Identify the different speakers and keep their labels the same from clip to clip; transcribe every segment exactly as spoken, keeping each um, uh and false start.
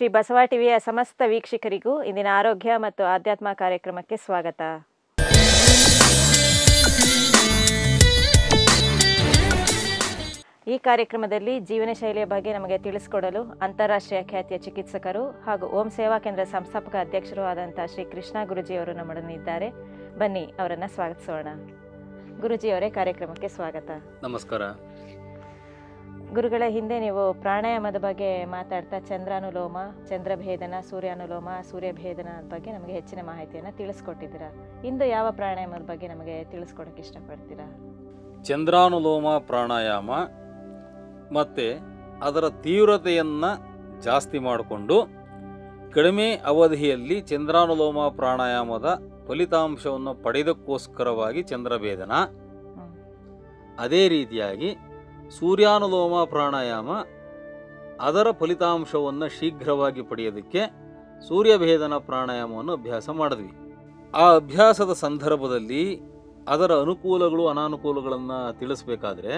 Speaker 1: ಬಸವ ಟಿವಿಯ ಸಮಸ್ತ ವೀಕ್ಷಕರಿಗೂ ಇಂದಿನ ಆರೋಗ್ಯ ಮತ್ತು ಆಧ್ಯಾತ್ಮ ಕಾರ್ಯಕ್ರಮಕ್ಕೆ ಸ್ವಾಗತ. ಈ ಕಾರ್ಯಕ್ರಮದಲ್ಲಿ ಜೀವನ ಶೈಲಿಯ ಬಗ್ಗೆ ನಮಗೆ ತಿಳಿಸಿಕೊಡಲು ಅಂತಾರಾಷ್ಟ್ರೀಯ ಖ್ಯಾತಿಯ ಚಿಕಿತ್ಸಕರು ಹಾಗೂ ಓಂ ಸೇವಾ ಕೇಂದ್ರ ಸಂಸ್ಥಾಪಕ ಅಧ್ಯಕ್ಷರು ಆದಂಥ ಶ್ರೀ ಕೃಷ್ಣ ಗುರುಜಿಯವರು ನಮ್ಮೊಡನಿದ್ದಾರೆ. ಬನ್ನಿ ಅವರನ್ನು ಸ್ವಾಗತಿಸೋಣ. ಗುರುಜಿಯವರೇ, ಕಾರ್ಯಕ್ರಮಕ್ಕೆ ಸ್ವಾಗತ.
Speaker 2: ನಮಸ್ಕಾರ.
Speaker 1: ಗುರುಗಳ ಹಿಂದೆ ನೀವು ಪ್ರಾಣಾಯಾಮದ ಬಗ್ಗೆ ಮಾತಾಡ್ತಾ ಚಂದ್ರಾನುಲೋಮ, ಚಂದ್ರಭೇದನ, ಸೂರ್ಯಾನುಲೋಮ, ಸೂರ್ಯಭೇದನ ಬಗ್ಗೆ ನಮಗೆ ಹೆಚ್ಚಿನ ಮಾಹಿತಿಯನ್ನು ತಿಳಿಸ್ಕೊಟ್ಟಿದ್ದೀರಾ. ಇಂದು ಯಾವ ಪ್ರಾಣಾಯಾಮದ ಬಗ್ಗೆ ನಮಗೆ ತಿಳಿಸ್ಕೊಡಕ್ಕೆ ಇಷ್ಟಪಡ್ತೀರಾ?
Speaker 2: ಚಂದ್ರಾನುಲೋಮ ಪ್ರಾಣಾಯಾಮ ಮತ್ತು ಅದರ ತೀವ್ರತೆಯನ್ನು ಜಾಸ್ತಿ ಮಾಡಿಕೊಂಡು ಕಡಿಮೆ ಅವಧಿಯಲ್ಲಿ ಚಂದ್ರಾನುಲೋಮ ಪ್ರಾಣಾಯಾಮದ ಫಲಿತಾಂಶವನ್ನು ಪಡೆಯೋದಕ್ಕೋಸ್ಕರವಾಗಿ ಚಂದ್ರಭೇದನ, ಅದೇ ರೀತಿಯಾಗಿ ಸೂರ್ಯಾನುಲೋಮ ಪ್ರಾಣಾಯಾಮ ಅದರ ಫಲಿತಾಂಶವನ್ನು ಶೀಘ್ರವಾಗಿ ಪಡೆಯೋದಕ್ಕೆ ಸೂರ್ಯಭೇದನ ಪ್ರಾಣಾಯಾಮವನ್ನು ಅಭ್ಯಾಸ ಮಾಡಿದ್ವಿ. ಆ ಅಭ್ಯಾಸದ ಸಂದರ್ಭದಲ್ಲಿ ಅದರ ಅನುಕೂಲಗಳು ಅನಾನುಕೂಲಗಳನ್ನು ತಿಳಿಸ್ಬೇಕಾದ್ರೆ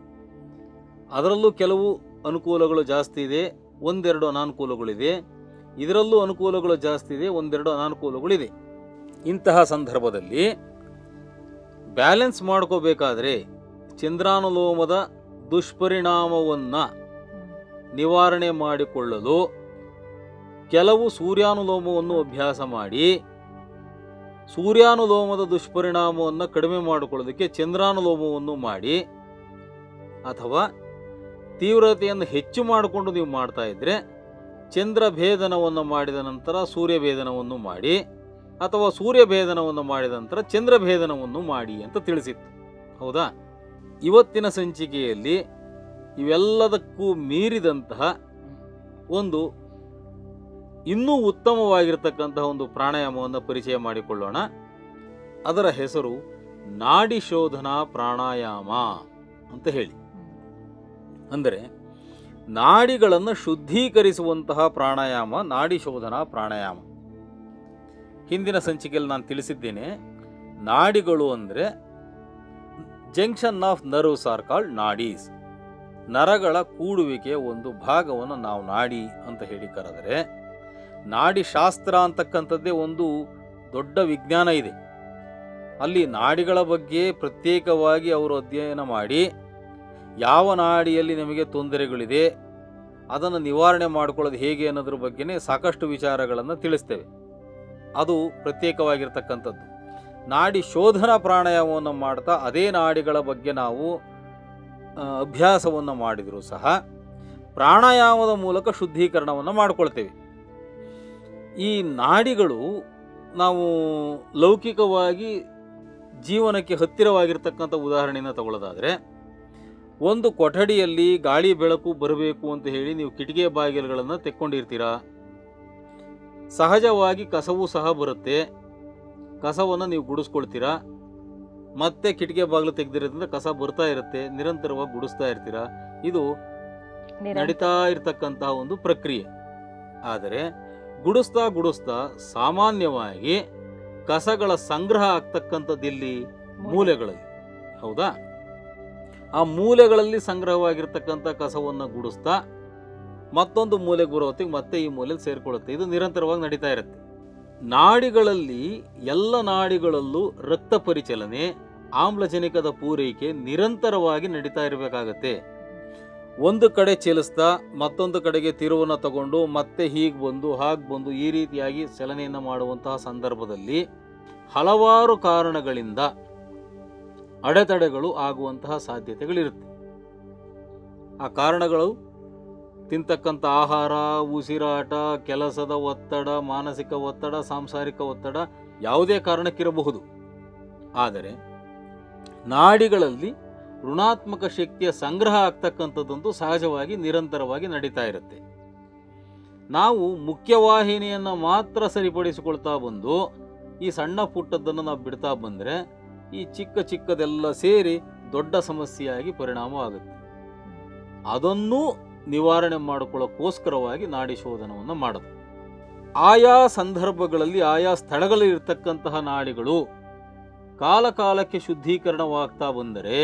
Speaker 2: ಅದರಲ್ಲೂ ಕೆಲವು ಅನುಕೂಲಗಳು ಜಾಸ್ತಿ ಇದೆ, ಒಂದೆರಡು ಅನಾನುಕೂಲಗಳಿದೆ. ಇದರಲ್ಲೂ ಅನುಕೂಲಗಳು ಜಾಸ್ತಿ ಇದೆ, ಒಂದೆರಡು ಅನಾನುಕೂಲಗಳಿದೆ. ಇಂತಹ ಸಂದರ್ಭದಲ್ಲಿ ಬ್ಯಾಲೆನ್ಸ್ ಮಾಡ್ಕೋಬೇಕಾದ್ರೆ ಚಂದ್ರಾನುಲೋಮದ ದುಷ್ಪರಿಣಾಮವನ್ನು ನಿವಾರಣೆ ಮಾಡಿಕೊಳ್ಳಲು ಕೆಲವು ಸೂರ್ಯಾನುಲೋಮವನ್ನು ಅಭ್ಯಾಸ ಮಾಡಿ ಸೂರ್ಯಾನುಲೋಮದ ದುಷ್ಪರಿಣಾಮವನ್ನು ಕಡಿಮೆ ಮಾಡಿಕೊಳ್ಳೋದಕ್ಕೆ ಚಂದ್ರಾನುಲೋಮವನ್ನು ಮಾಡಿ, ಅಥವಾ ತೀವ್ರತೆಯನ್ನು ಹೆಚ್ಚು ಮಾಡಿಕೊಂಡು ನೀವು ಮಾಡ್ತಾ ಇದ್ದರೆ ಚಂದ್ರಭೇದನವನ್ನು ಮಾಡಿದ ನಂತರ ಸೂರ್ಯಭೇದನವನ್ನು ಮಾಡಿ, ಅಥವಾ ಸೂರ್ಯಭೇದನವನ್ನು ಮಾಡಿದ ನಂತರ ಚಂದ್ರಭೇದನವನ್ನು ಮಾಡಿ ಅಂತ ತಿಳಿಸಿತ್ತು. ಹೌದಾ? ಇವತ್ತಿನ ಸಂಚಿಕೆಯಲ್ಲಿ ಇವೆಲ್ಲದಕ್ಕೂ ಮೀರಿದಂತಹ ಒಂದು ಇನ್ನೂ ಉತ್ತಮವಾಗಿರ್ತಕ್ಕಂತಹ ಒಂದು ಪ್ರಾಣಾಯಾಮವನ್ನು ಪರಿಚಯ ಮಾಡಿಕೊಳ್ಳೋಣ. ಅದರ ಹೆಸರು ನಾಡಿ ಶೋಧನಾ ಪ್ರಾಣಾಯಾಮ ಅಂತ ಹೇಳಿ. ಅಂದರೆ ನಾಡಿಗಳನ್ನು ಶುದ್ಧೀಕರಿಸುವಂತಹ ಪ್ರಾಣಾಯಾಮ ನಾಡಿ ಶೋಧನಾ ಪ್ರಾಣಾಯಾಮ. ಹಿಂದಿನ ಸಂಚಿಕೆಯಲ್ಲಿ ನಾನು ತಿಳಿಸಿದ್ದೇನೆ, ನಾಡಿಗಳು ಅಂದರೆ junction of nerves are called nadis. ನರಗಳ ಕೂಡುವಿಕೆಯ ಒಂದು ಭಾಗವನ್ನು ನಾವು ನಾಡಿ ಅಂತ ಹೇಳಿ ಕರೆದರೆ, ನಾಡಿ ಶಾಸ್ತ್ರ ಅಂತಕ್ಕಂಥದ್ದೇ ಒಂದು ದೊಡ್ಡ ವಿಜ್ಞಾನ ಇದೆ. ಅಲ್ಲಿ ನಾಡಿಗಳ ಬಗ್ಗೆ ಪ್ರತ್ಯೇಕವಾಗಿ ಅವರು ಅಧ್ಯಯನ ಮಾಡಿ ಯಾವ ನಾಡಿಯಲ್ಲಿ ನಮಗೆ ತೊಂದರೆಗಳಿದೆ, ಅದನ್ನು ನಿವಾರಣೆ ಮಾಡಿಕೊಳ್ಳೋದು ಹೇಗೆ ಅನ್ನೋದ್ರ ಬಗ್ಗೆನೇ ಸಾಕಷ್ಟು ವಿಚಾರಗಳನ್ನು ತಿಳಿಸ್ತೇವೆ. ಅದು ಪ್ರತ್ಯೇಕವಾಗಿರ್ತಕ್ಕಂಥದ್ದು. ನಾಡಿ ಶೋಧನಾ ಪ್ರಾಣಾಯಾಮವನ್ನು ಮಾಡ್ತಾ ಅದೇ ನಾಡಿಗಳ ಬಗ್ಗೆ ನಾವು ಅಭ್ಯಾಸವನ್ನು ಮಾಡಿದರೂ ಸಹ ಪ್ರಾಣಾಯಾಮದ ಮೂಲಕ ಶುದ್ಧೀಕರಣವನ್ನು ಮಾಡಿಕೊಳ್ತೇವೆ. ಈ ನಾಡಿಗಳು ನಾವು ಲೌಕಿಕವಾಗಿ ಜೀವನಕ್ಕೆ ಹತ್ತಿರವಾಗಿರ್ತಕ್ಕಂಥ ಉದಾಹರಣೆಯನ್ನು ತಗೊಳ್ಳೋದಾದರೆ, ಒಂದು ಕೊಠಡಿಯಲ್ಲಿ ಗಾಳಿ ಬೆಳಕು ಬರಬೇಕು ಅಂತ ಹೇಳಿ ನೀವು ಕಿಟಿಕಿ ಬಾಗಿಲುಗಳನ್ನು ತೆಕ್ಕೊಂಡಿರ್ತೀರ. ಸಹಜವಾಗಿ ಕಸವೂ ಸಹ ಬರುತ್ತೆ. ಕಸವನ್ನು ನೀವು ಗುಡಿಸ್ಕೊಳ್ತೀರಾ, ಮತ್ತೆ ಕಿಟಕಿ ಬಾಗಿಲು ತೆಗೆದಿರೋದ್ರಿಂದ ಕಸ ಬರ್ತಾ ಇರುತ್ತೆ, ನಿರಂತರವಾಗಿ ಗುಡಿಸ್ತಾ ಇರ್ತೀರಾ. ಇದು ನಡೀತಾ ಇರತಕ್ಕಂತಹ ಒಂದು ಪ್ರಕ್ರಿಯೆ. ಆದರೆ ಗುಡಿಸ್ತಾ ಗುಡಿಸ್ತಾ ಸಾಮಾನ್ಯವಾಗಿ ಕಸಗಳ ಸಂಗ್ರಹ ಆಗ್ತಕ್ಕಂಥದ್ದಿಲ್ಲಿ ಮೂಲೆಗಳಲ್ಲಿ. ಹೌದಾ? ಆ ಮೂಲೆಗಳಲ್ಲಿ ಸಂಗ್ರಹವಾಗಿರ್ತಕ್ಕಂಥ ಕಸವನ್ನು ಗುಡಿಸ್ತಾ ಮತ್ತೊಂದು ಮೂಲೆಗೆ ಬರೋ ಹೊತ್ತಿಗೆ ಮತ್ತೆ ಈ ಮೂಲೆಯಲ್ಲಿ ಸೇರಿಕೊಳ್ಳುತ್ತೆ. ಇದು ನಿರಂತರವಾಗಿ ನಡೀತಾ ಇರುತ್ತೆ. ನಾಡಿಗಳಲ್ಲಿ, ಎಲ್ಲ ನಾಡಿಗಳಲ್ಲೂ ರಕ್ತ ಪರಿಚಲನೆ, ಆಮ್ಲಜನಕದ ಪೂರೈಕೆ ನಿರಂತರವಾಗಿ ನಡೀತಾ ಇರಬೇಕಾಗತ್ತೆ. ಒಂದು ಕಡೆ ಚಲಿಸ್ತಾ ಮತ್ತೊಂದು ಕಡೆಗೆ ತಿರುವನ್ನು ತಗೊಂಡು ಮತ್ತೆ ಹೀಗೆ ಬಂದು ಹಾಗೆ ಬಂದು ಈ ರೀತಿಯಾಗಿ ಚಲನೆಯನ್ನು ಮಾಡುವಂತಹ ಸಂದರ್ಭದಲ್ಲಿ ಹಲವಾರು ಕಾರಣಗಳಿಂದ ಅಡೆತಡೆಗಳು ಆಗುವಂತಹ ಸಾಧ್ಯತೆಗಳಿರುತ್ತೆ. ಆ ಕಾರಣಗಳು ತಿಂತಕ್ಕಂಥ ಆಹಾರ, ಉಸಿರಾಟ, ಕೆಲಸದ ಒತ್ತಡ, ಮಾನಸಿಕ ಒತ್ತಡ, ಸಾಂಸಾರಿಕ ಒತ್ತಡ ಯಾವುದೇ ಕಾರಣಕ್ಕಿರಬಹುದು. ಆದರೆ ನಾಡಿಗಳಲ್ಲಿ ಋಣಾತ್ಮಕ ಶಕ್ತಿಯ ಸಂಗ್ರಹ ಆಗ್ತಕ್ಕಂಥದ್ದಂತೂ ಸಹಜವಾಗಿ ನಿರಂತರವಾಗಿ ನಡೀತಾ ಇರುತ್ತೆ. ನಾವು ಮುಖ್ಯವಾಹಿನಿಯನ್ನು ಮಾತ್ರ ಸರಿಪಡಿಸಿಕೊಳ್ತಾ ಬಂದು ಈ ಸಣ್ಣ ಪುಟ್ಟದ್ದನ್ನು ನಾವು ಬಿಡ್ತಾ ಬಂದರೆ ಈ ಚಿಕ್ಕ ಚಿಕ್ಕದೆಲ್ಲ ಸೇರಿ ದೊಡ್ಡ ಸಮಸ್ಯೆಯಾಗಿ ಪರಿಣಾಮ ಆಗುತ್ತೆ. ಅದನ್ನೂ ನಿವಾರಣೆ ಮಾಡಿಕೊಳ್ಳೋಕ್ಕೋಸ್ಕರವಾಗಿ ನಾಡಿ ಶೋಧನವನ್ನು ಮಾಡೋದು. ಆಯಾ ಸಂದರ್ಭಗಳಲ್ಲಿ ಆಯಾ ಸ್ಥಳಗಳಲ್ಲಿ ಇರತಕ್ಕಂತಹ ನಾಡಿಗಳು ಕಾಲ ಕಾಲಕ್ಕೆ ಶುದ್ಧೀಕರಣವಾಗ್ತಾ ಬಂದರೆ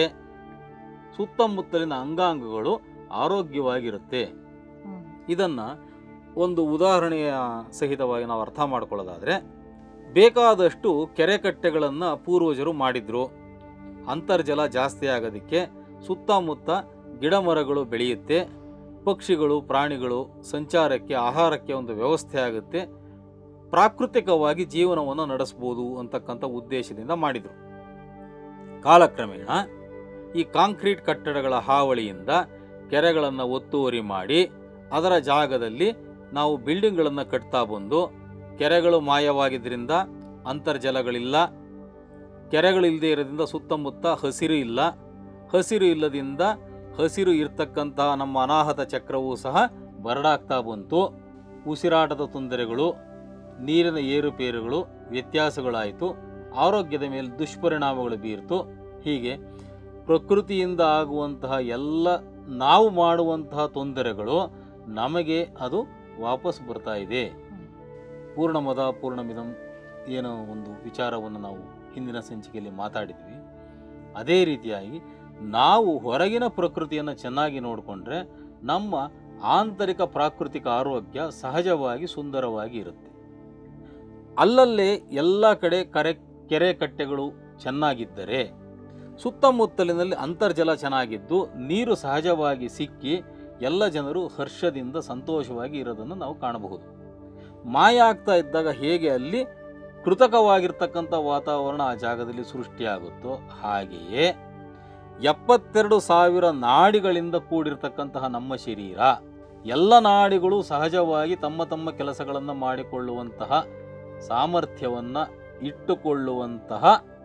Speaker 2: ಸುತ್ತಮುತ್ತಲಿನ ಅಂಗಾಂಗಗಳು ಆರೋಗ್ಯವಾಗಿರುತ್ತೆ. ಇದನ್ನು ಒಂದು ಉದಾಹರಣೆಯ ಸಹಿತವಾಗಿ ನಾವು ಅರ್ಥ ಮಾಡ್ಕೊಳ್ಳೋದಾದರೆ, ಬೇಕಾದಷ್ಟು ಕೆರೆ ಕಟ್ಟೆಗಳನ್ನು ಪೂರ್ವಜರು ಮಾಡಿದ್ರು. ಅಂತರ್ಜಲ ಜಾಸ್ತಿ ಆಗೋದಕ್ಕೆ ಸುತ್ತಮುತ್ತ ಗಿಡ ಮರಗಳು ಬೆಳೆಯುತ್ತೆ, ಪಕ್ಷಿಗಳು ಪ್ರಾಣಿಗಳು ಸಂಚಾರಕ್ಕೆ ಆಹಾರಕ್ಕೆ ಒಂದು ವ್ಯವಸ್ಥೆ ಆಗುತ್ತೆ, ಪ್ರಾಕೃತಿಕವಾಗಿ ಜೀವನವನ್ನು ನಡೆಸ್ಬೋದು ಅಂತಕ್ಕಂಥ ಉದ್ದೇಶದಿಂದ ಮಾಡಿದರು. ಕಾಲಕ್ರಮೇಣ ಈ ಕಾಂಕ್ರೀಟ್ ಕಟ್ಟಡಗಳ ಹಾವಳಿಯಿಂದ ಕೆರೆಗಳನ್ನು ಒತ್ತುವರಿ ಮಾಡಿ ಅದರ ಜಾಗದಲ್ಲಿ ನಾವು ಬಿಲ್ಡಿಂಗ್ಗಳನ್ನು ಕಟ್ತಾ ಬಂದು ಕೆರೆಗಳು ಮಾಯವಾಗಿದ್ದರಿಂದ ಅಂತರ್ಜಲಗಳಿಲ್ಲ, ಕೆರೆಗಳಿಲ್ಲದೆ ಇರೋದ್ರಿಂದ ಸುತ್ತಮುತ್ತ ಹಸಿರು ಇಲ್ಲ, ಹಸಿರು ಇಲ್ಲದಿಂದ ಹಸಿರು ಇರ್ತಕ್ಕಂತಹ ನಮ್ಮ ಅನಾಹತ ಚಕ್ರವೂ ಸಹ ಬರಡಾಗ್ತಾ ಬಂತು. ಉಸಿರಾಟದ ತೊಂದರೆಗಳು, ನೀರಿನ ಏರುಪೇರುಗಳು, ವ್ಯತ್ಯಾಸಗಳಾಯಿತು, ಆರೋಗ್ಯದ ಮೇಲೆ ದುಷ್ಪರಿಣಾಮಗಳು ಬೀರ್ತು. ಹೀಗೆ ಪ್ರಕೃತಿಯಿಂದ ಆಗುವಂತಹ ಎಲ್ಲ ನಾವು ಮಾಡುವಂತಹ ತೊಂದರೆಗಳು ನಮಗೆ ಅದು ವಾಪಸ್ ಬರ್ತಾ ಇದೆ. ಪೂರ್ಣಮದ ಪೂರ್ಣಮಿದಂ ಏನೋ ಒಂದು ವಿಚಾರವನ್ನು ನಾವು ಹಿಂದಿನ ಸಂಚಿಕೆಯಲ್ಲಿ ಮಾತಾಡಿದ್ವಿ. ಅದೇ ರೀತಿಯಾಗಿ ನಾವು ಹೊರಗಿನ ಪ್ರಕೃತಿಯನ್ನು ಚೆನ್ನಾಗಿ ನೋಡಿಕೊಂಡ್ರೆ ನಮ್ಮ ಆಂತರಿಕ ಪ್ರಾಕೃತಿಕ ಆರೋಗ್ಯ ಸಹಜವಾಗಿ ಸುಂದರವಾಗಿ ಇರುತ್ತೆ. ಅಲ್ಲಲ್ಲೇ ಎಲ್ಲ ಕಡೆ ಕರೆ ಕೆರೆ ಕಟ್ಟೆಗಳು ಚೆನ್ನಾಗಿದ್ದರೆ ಸುತ್ತಮುತ್ತಲಿನಲ್ಲಿ ಅಂತರ್ಜಲ ಚೆನ್ನಾಗಿದ್ದು ನೀರು ಸಹಜವಾಗಿ ಸಿಕ್ಕಿ ಎಲ್ಲ ಜನರು ಹರ್ಷದಿಂದ ಸಂತೋಷವಾಗಿ ಇರೋದನ್ನು ನಾವು ಕಾಣಬಹುದು. ಮಾಯ ಆಗ್ತಾ ಇದ್ದಾಗ ಹೇಗೆ ಅಲ್ಲಿ ಕೃತಕವಾಗಿರ್ತಕ್ಕಂಥ ವಾತಾವರಣ ಆ ಜಾಗದಲ್ಲಿ ಸೃಷ್ಟಿಯಾಗುತ್ತೋ ಹಾಗೆಯೇ ಎಪ್ಪತ್ತೆರಡು ಸಾವಿರ ನಾಡಿಗಳಿಂದ ಕೂಡಿರ್ತಕ್ಕಂತಹ ನಮ್ಮ ಶರೀರ, ಎಲ್ಲ ನಾಡಿಗಳು ಸಹಜವಾಗಿ ತಮ್ಮ ತಮ್ಮ ಕೆಲಸಗಳನ್ನು ಮಾಡಿಕೊಳ್ಳುವಂತಹ ಸಾಮರ್ಥ್ಯವನ್ನು ಇಟ್ಟುಕೊಳ್ಳುವಂತಹ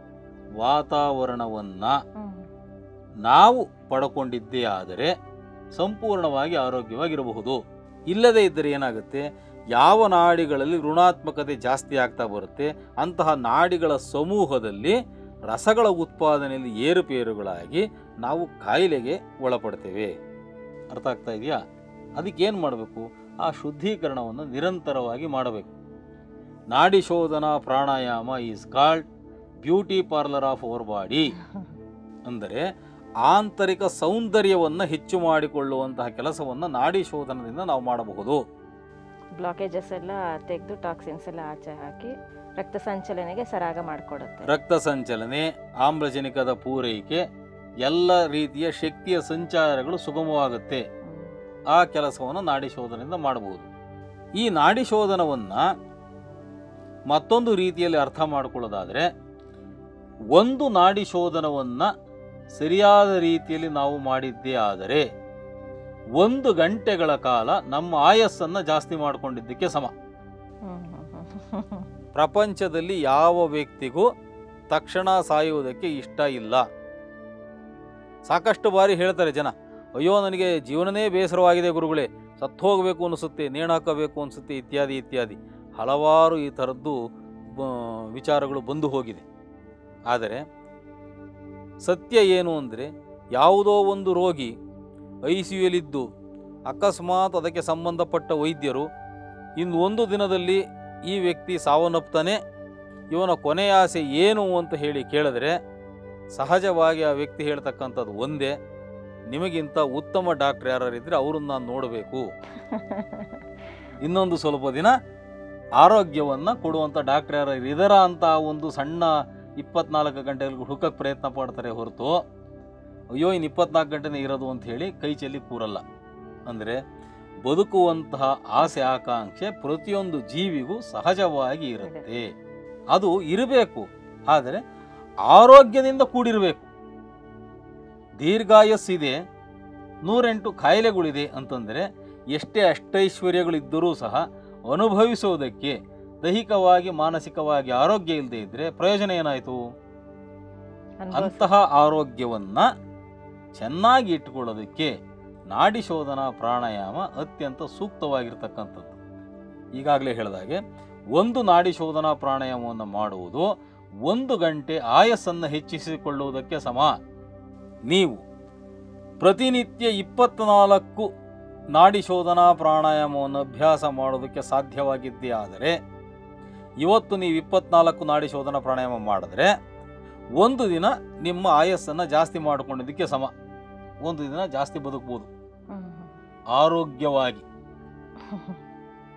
Speaker 2: ವಾತಾವರಣವನ್ನು ನಾವು ಪಡ್ಕೊಂಡಿದ್ದೇ ಆದರೆ ಸಂಪೂರ್ಣವಾಗಿ ಆರೋಗ್ಯವಾಗಿರಬಹುದು. ಇಲ್ಲದೇ ಇದ್ದರೆ ಏನಾಗುತ್ತೆ, ಯಾವ ನಾಡಿಗಳಲ್ಲಿ ಋಣಾತ್ಮಕತೆ ಜಾಸ್ತಿ ಆಗ್ತಾ ಬರುತ್ತೆ ಅಂತಹ ನಾಡಿಗಳ ಸಮೂಹದಲ್ಲಿ ರಸಗಳ ಉತ್ಪಾದನೆಯಲ್ಲಿ ಏರುಪೇರುಗಳಾಗಿ ನಾವು ಕಾಯಿಲೆಗೆ ಒಳಪಡ್ತೇವೆ. ಅರ್ಥ ಆಗ್ತಾ ಇದೆಯಾ? ಅದಕ್ಕೇನು ಮಾಡಬೇಕು? ಆ ಶುದ್ಧೀಕರಣವನ್ನು ನಿರಂತರವಾಗಿ ಮಾಡಬೇಕು. Nadi Shodhana pranayama is called beauty parlour of our body. ಅಂದರೆ ಆಂತರಿಕ ಸೌಂದರ್ಯವನ್ನು ಹೆಚ್ಚು ಮಾಡಿಕೊಳ್ಳುವಂತಹ ಕೆಲಸವನ್ನು ನಾಡಿ ಶೋಧನದಿಂದ ನಾವು ಮಾಡಬಹುದು.
Speaker 1: ಬ್ಲಾಕೇಜಸ್ ಎಲ್ಲ ತೆಗೆದು ಟಾಕ್ಸಿನ್ಸ್ ಎಲ್ಲ ಆಚೆ ಹಾಕಿ ರಕ್ತ ಸಂಚಲನೆಗೆ ಸರಾಗ ಮಾಡಿಕೊಡುತ್ತೆ.
Speaker 2: ರಕ್ತ ಸಂಚಲನೆ, ಆಮ್ಲಜನಕದ ಪೂರೈಕೆ, ಎಲ್ಲ ರೀತಿಯ ಶಕ್ತಿಯ ಸಂಚಾರಗಳು ಸುಗಮವಾಗುತ್ತೆ. ಆ ಕೆಲಸವನ್ನು ನಾಡಿ ಶೋಧನೆಯಿಂದ ಮಾಡಬಹುದು. ಈ ನಾಡಿ ಶೋಧನವನ್ನು ಮತ್ತೊಂದು ರೀತಿಯಲ್ಲಿ ಅರ್ಥ ಮಾಡಿಕೊಳ್ಳೋದಾದರೆ, ಒಂದು ನಾಡಿ ಶೋಧನವನ್ನು ಸರಿಯಾದ ರೀತಿಯಲ್ಲಿ ನಾವು ಮಾಡಿದ್ದೇ ಆದರೆ ಒಂದು ಗಂಟೆಗಳ ಕಾಲ ನಮ್ಮ ಆಯಸ್ಸನ್ನು ಜಾಸ್ತಿ ಮಾಡಿಕೊಂಡಿದ್ದಕ್ಕೆ ಸಮ. ಪ್ರಪಂಚದಲ್ಲಿ ಯಾವ ವ್ಯಕ್ತಿಗೂ ತಕ್ಷಣ ಸಾಯುವುದಕ್ಕೆ ಇಷ್ಟ ಇಲ್ಲ. ಸಾಕಷ್ಟು ಬಾರಿ ಹೇಳ್ತಾರೆ ಜನ, ಅಯ್ಯೋ ನನಗೆ ಜೀವನನೇ ಬೇಸರವಾಗಿದೆ ಗುರುಗಳೇ, ಸತ್ತು ಹೋಗಬೇಕು ಅನಿಸುತ್ತೆ, ನೇಣು ಹಾಕಬೇಕು ಅನಿಸುತ್ತೆ, ಇತ್ಯಾದಿ ಇತ್ಯಾದಿ ಹಲವಾರು ಈ ಥರದ್ದು ವಿಚಾರಗಳು ಬಂದು ಹೋಗಿದೆ. ಆದರೆ ಸತ್ಯ ಏನು ಅಂದರೆ, ಯಾವುದೋ ಒಂದು ರೋಗಿ ಐ ಸಿ ಯುಯಲ್ಲಿದ್ದು ಅಕಸ್ಮಾತ್ ಅದಕ್ಕೆ ಸಂಬಂಧಪಟ್ಟ ವೈದ್ಯರು ಇನ್ನು ಒಂದು ದಿನದಲ್ಲಿ ಈ ವ್ಯಕ್ತಿ ಸಾವನ್ನಪ್ತಾನೆ, ಇವನ ಕೊನೆಯ ಆಸೆ ಏನು ಅಂತ ಹೇಳಿ ಕೇಳಿದ್ರೆ ಸಹಜವಾಗಿ ಆ ವ್ಯಕ್ತಿ ಹೇಳ್ತಕ್ಕಂಥದ್ದು ಒಂದೇ, ನಿಮಗಿಂತ ಉತ್ತಮ ಡಾಕ್ಟರ್ ಯಾರಿದ್ರೆ ಅವ್ರನ್ನ ನಾನು ನೋಡಬೇಕು, ಇನ್ನೊಂದು ಸ್ವಲ್ಪ ದಿನ ಆರೋಗ್ಯವನ್ನು ಕೊಡುವಂಥ ಡಾಕ್ಟರ್ ಯಾರು ಇದರ ಅಂತ ಒಂದು ಸಣ್ಣ ಇಪ್ಪತ್ನಾಲ್ಕು ಗಂಟೆಗಳಿಗೆ ಹುಡುಕಕ್ಕೆ ಪ್ರಯತ್ನ ಪಡ್ತಾರೆ ಹೊರತು ಅಯ್ಯೋ ಇನ್ನು ಇಪ್ಪತ್ನಾಲ್ಕು ಗಂಟೆನೇ ಇರೋದು ಅಂತ ಹೇಳಿ ಕೈ ಚೆಲ್ಲಿ ಕೂರಲ್ಲ. ಅಂದರೆ ಬದುಕುವಂತಹ ಆಸೆ ಆಕಾಂಕ್ಷೆ ಪ್ರತಿಯೊಂದು ಜೀವಿಗೂ ಸಹಜವಾಗಿ ಇರುತ್ತೆ. ಅದು ಇರಬೇಕು, ಆದರೆ ಆರೋಗ್ಯದಿಂದ ಕೂಡಿರಬೇಕು. ದೀರ್ಘಾಯಸ್ಸಿದೆ, ನೂರೆಂಟು ಕಾಯಿಲೆಗಳಿದೆ ಅಂತಂದರೆ ಎಷ್ಟೇ ಅಷ್ಟೈಶ್ವರ್ಯಗಳಿದ್ದರೂ ಸಹ ಅನುಭವಿಸೋದಕ್ಕೆ ದೈಹಿಕವಾಗಿ ಮಾನಸಿಕವಾಗಿ ಆರೋಗ್ಯ ಇಲ್ಲದೆ ಇದ್ದರೆ ಪ್ರಯೋಜನ ಏನಾಯಿತು? ಅಂತಹ ಆರೋಗ್ಯವನ್ನು ಚೆನ್ನಾಗಿ ಇಟ್ಟುಕೊಳ್ಳೋದಕ್ಕೆ ನಾಡಿ ಶೋಧನಾ ಪ್ರಾಣಾಯಾಮ ಅತ್ಯಂತ ಸೂಕ್ತವಾಗಿರ್ತಕ್ಕಂಥದ್ದು. ಈಗಾಗಲೇ ಹೇಳಿದಾಗೆ ಒಂದು ನಾಡಿ ಶೋಧನಾ ಪ್ರಾಣಾಯಾಮವನ್ನು ಮಾಡುವುದು ಒಂದು ಗಂಟೆ ಆಯಸ್ಸನ್ನು ಹೆಚ್ಚಿಸಿಕೊಳ್ಳುವುದಕ್ಕೆ ಸಮ. ನೀವು ಪ್ರತಿನಿತ್ಯ ಇಪ್ಪತ್ನಾಲ್ಕು ನಾಡಿ ಶೋಧನಾ ಪ್ರಾಣಾಯಾಮವನ್ನು ಅಭ್ಯಾಸ ಮಾಡೋದಕ್ಕೆ ಸಾಧ್ಯವಾಗಿದ್ದೇ ಆದರೆ, ಇವತ್ತು ನೀವು ಇಪ್ಪತ್ನಾಲ್ಕು ನಾಡಿ ಶೋಧನಾ ಪ್ರಾಣಾಯಾಮ ಮಾಡಿದ್ರೆ ಒಂದು ದಿನ ನಿಮ್ಮ ಆಯಸ್ಸನ್ನು ಜಾಸ್ತಿ ಮಾಡಿಕೊಂಡಿದ್ದಕ್ಕೆ ಸಮ. ಒಂದು ದಿನ ಜಾಸ್ತಿ ಬದುಕ್ಬೋದು ಆರೋಗ್ಯವಾಗಿ.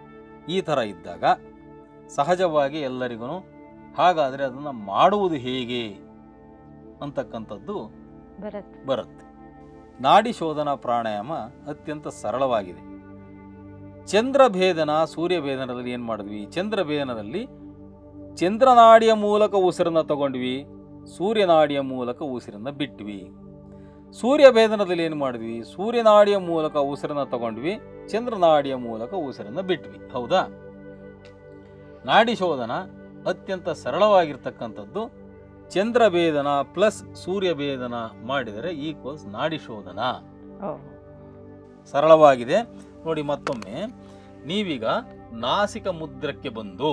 Speaker 2: ಈ ಥರ ಇದ್ದಾಗ ಸಹಜವಾಗಿ ಎಲ್ಲರಿಗೂ ಹಾಗಾದರೆ ಅದನ್ನು ಮಾಡುವುದು ಹೇಗೆ ಅಂತಕ್ಕಂಥದ್ದು
Speaker 1: ಬರುತ್ತೆ
Speaker 2: ಬರುತ್ತೆ. ನಾಡಿ ಶೋಧನಾ ಪ್ರಾಣಾಯಾಮ ಅತ್ಯಂತ ಸರಳವಾಗಿದೆ. ಚಂದ್ರಭೇದನ ಸೂರ್ಯಭೇದನದಲ್ಲಿ ಏನು ಮಾಡಿದ್ವಿ? ಚಂದ್ರಭೇದನದಲ್ಲಿ ಚಂದ್ರನಾಡಿಯ ಮೂಲಕ ಉಸಿರನ್ನು ತಗೊಂಡ್ವಿ, ಸೂರ್ಯನಾಡಿಯ ಮೂಲಕ ಉಸಿರನ್ನು ಬಿಟ್ವಿ. ಸೂರ್ಯಭೇದನದಲ್ಲಿ ಏನು ಮಾಡಿದ್ವಿ? ಸೂರ್ಯನಾಡಿಯ ಮೂಲಕ ಉಸಿರನ್ನು ತಗೊಂಡ್ವಿ, ಚಂದ್ರನಾಡಿಯ ಮೂಲಕ ಉಸಿರನ್ನು ಬಿಟ್ವಿ. ಹೌದಾ? ನಾಡಿ ಶೋಧನ ಅತ್ಯಂತ ಸರಳವಾಗಿರ್ತಕ್ಕಂಥದ್ದು. ಚಂದ್ರಭೇದನ ಪ್ಲಸ್ ಸೂರ್ಯಭೇದನ ಮಾಡಿದರೆ ಈಕ್ವಲ್ಸ್ ನಾಡಿ ಶೋಧನ. ಸರಳವಾಗಿದೆ ನೋಡಿ. ಮತ್ತೊಮ್ಮೆ ನೀವೀಗ ನಾಸಿಕ ಮುದ್ರಕ್ಕೆ ಬಂದು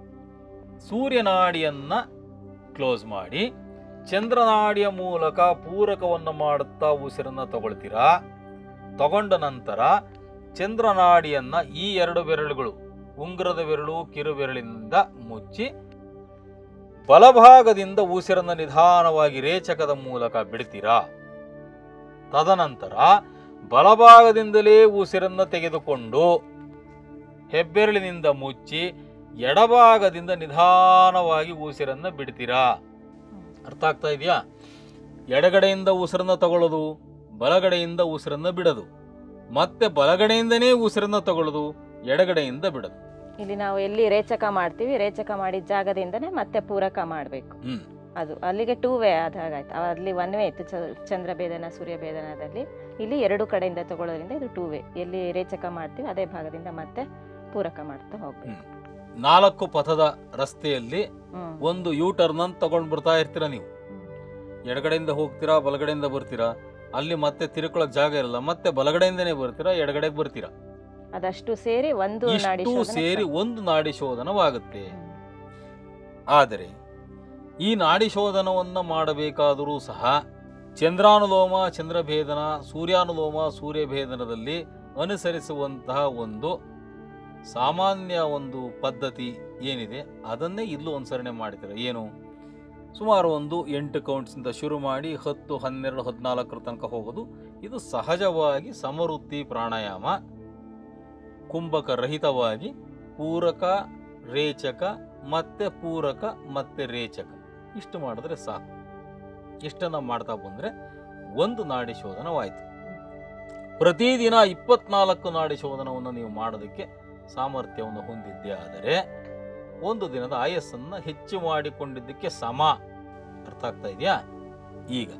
Speaker 2: ಸೂರ್ಯನಾಡಿಯನ್ನ ಕ್ಲೋಸ್ ಮಾಡಿ ಚಂದ್ರನಾಡಿಯ ಮೂಲಕ ಪೂರಕವನ್ನು ಮಾಡುತ್ತಾ ಉಸಿರನ್ನು ತಗೊಳ್ತೀರಾ. ತಗೊಂಡ ನಂತರ ಚಂದ್ರನಾಡಿಯನ್ನ ಈ ಎರಡು ಬೆರಳುಗಳು, ಉಂಗುರದ ಬೆರಳು ಕಿರು ಬೆರಳಿನಿಂದ ಮುಚ್ಚಿ ಬಲಭಾಗದಿಂದ ಉಸಿರನ್ನು ನಿಧಾನವಾಗಿ ರೇಚಕದ ಮೂಲಕ ಬಿಡ್ತೀರಾ. ತದನಂತರ ಬಲಭಾಗದಿಂದಲೇ ಉಸಿರನ್ನು ತೆಗೆದುಕೊಂಡು ಹೆಬ್ಬೆರಳಿನಿಂದ ಮುಚ್ಚಿ ಎಡಭಾಗದಿಂದ ನಿಧಾನವಾಗಿ ಉಸಿರನ್ನು ಬಿಡ್ತೀರಾ. ಅರ್ಥ ಆಗ್ತಾ ಇದೆಯಾ? ಎಡಗಡೆಯಿಂದ ಉಸಿರನ್ನು ತಗೊಳ್ಳೋದು, ಬಲಗಡೆಯಿಂದ ಉಸಿರನ್ನು ಬಿಡೋದು, ಮತ್ತೆ ಬಲಗಡೆಯಿಂದನೇ ಉಸಿರನ್ನು ತಗೊಳ್ಳೋದು, ಎಡಗಡೆಯಿಂದ ಬಿಡೋದು.
Speaker 1: ಇಲ್ಲಿ ನಾವು ಎಲ್ಲಿ ರೇಚಕ ಮಾಡ್ತೀವಿ, ರೇಚಕ ಮಾಡಿದ ಜಾಗದಿಂದನೇ ಮತ್ತೆ ಪೂರಕ ಮಾಡಬೇಕು. ಅದು ಅಲ್ಲಿಗೆ ಟೂ ವೇ ಆದ ಹಾಗಾಯ್ತು. ಅಲ್ಲಿ ಒನ್ ವೇ ಇತ್ತು ಚಂದ್ರಭೇದನ ಸೂರ್ಯಭೇದನದಲ್ಲಿ. ಇಲ್ಲಿ ಎರಡು ಕಡೆಯಿಂದ ತಗೊಳ್ಳೋದ್ರಿಂದ ಇದು ಟೂ ವೇ. ಎಲ್ಲಿ ರೇಚಕ ಮಾಡ್ತೀವಿ ಅದೇ ಭಾಗದಿಂದ ಮತ್ತೆ ಪೂರಕ ಮಾಡ್ತಾ ಹೋಗ್ಬೇಕು.
Speaker 2: ನಾಲ್ಕು ಪಥದ ರಸ್ತೆಯಲ್ಲಿ ಒಂದು ಯೂ ಟರ್ನ್ ಅಂತ ತಗೊಂಡ್ ಬರ್ತಾ ಇರ್ತೀರಾ. ನೀವು ಎಡಗಡೆಯಿಂದ ಹೋಗ್ತೀರಾ, ಬಲಗಡೆಯಿಂದ ಬರ್ತೀರಾ. ಅಲ್ಲಿ ಮತ್ತೆ ತಿರುಕೊಳ್ಳೋಕೆ ಜಾಗ ಇರಲ್ಲ, ಮತ್ತೆ ಬಲಗಡೆಯಿಂದನೇ ಬರ್ತೀರಾ, ಎಡಗಡೆಗೆ ಬರ್ತೀರಾ.
Speaker 1: ಅದಷ್ಟು ಸೇರಿ ಒಂದು ನಾಡಿ
Speaker 2: ಸೇರಿ ಒಂದು ನಾಡಿ ಶೋಧನವಾಗುತ್ತೆ. ಆದರೆ ಈ ನಾಡಿ ಶೋಧನವನ್ನು ಮಾಡಬೇಕಾದರೂ ಸಹ ಚಂದ್ರಾನುಲೋಮ ಚಂದ್ರಭೇದನ, ಸೂರ್ಯಾನುಲೋಮ ಸೂರ್ಯಭೇದನದಲ್ಲಿ ಅನುಸರಿಸುವಂತಹ ಒಂದು ಸಾಮಾನ್ಯ ಒಂದು ಪದ್ಧತಿ ಏನಿದೆ ಅದನ್ನೇ ಇಲ್ಲೂ ಅನುಸರಣೆ ಮಾಡ್ತಾರೆ. ಏನು? ಸುಮಾರು ಒಂದು ಎಂಟು ಕೌಂಟ್ಸಿಂದ ಶುರು ಮಾಡಿ ಹತ್ತು ಹನ್ನೆರಡು ಹದಿನಾಲ್ಕರ ತನಕ ಹೋಗೋದು. ಇದು ಸಹಜವಾಗಿ ಸಮವೃತ್ತಿ ಪ್ರಾಣಾಯಾಮ. ಕುಂಭಕ ರಹಿತವಾಗಿ ಪೂರಕ ರೇಚಕ ಮತ್ತೆ ಪೂರಕ ಮತ್ತೆ ರೇಚಕ ಇಷ್ಟು ಮಾಡಿದ್ರೆ ಸಾಕು. ಇಷ್ಟನ್ನ ಮಾಡ್ತಾ ಬಂದ್ರೆ ಒಂದು ನಾಡಿ ಶೋಧನವಾಯಿತು. ಪ್ರತಿದಿನ ಇಪ್ಪತ್ನಾಲ್ಕು ನಾಡಿ ಶೋಧನವನ್ನು ನೀವು ಮಾಡೋದಕ್ಕೆ ಸಾಮರ್ಥ್ಯವನ್ನು ಹೊಂದಿದ್ದೇ ಆದರೆ ಒಂದು ದಿನದ ಆಯಸ್ಸನ್ನು ಹೆಚ್ಚು ಮಾಡಿಕೊಂಡಿದ್ದಕ್ಕೆ ಸಮ. ಅರ್ಥ ಆಗ್ತಾ ಇದೆಯಾ? ಈಗ